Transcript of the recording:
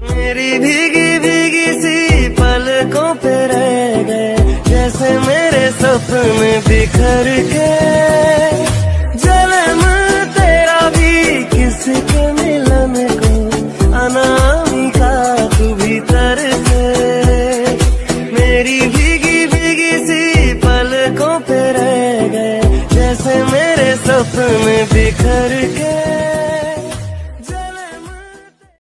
मेरी भीगी भीगी सी पलकों पे रह गए, जैसे मेरे सपने बिखर के। जन्म तेरा भी किसके मिलन को, अनामिका तू भीतर से। मेरी भीगी भीगी सी पलकों पे रह गए, जैसे मेरे सपने बिखर के।